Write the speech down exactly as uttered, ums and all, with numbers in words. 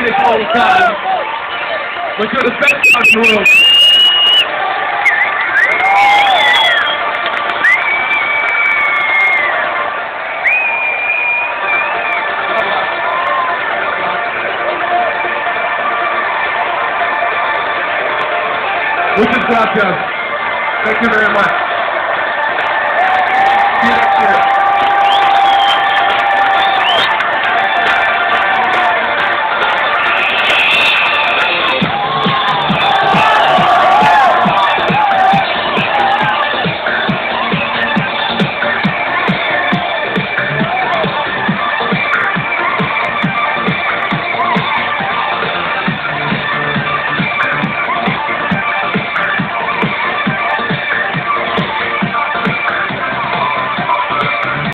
finish all the time. But you're the best out in the room. Muchas gracias. Thank you very much. See you next year.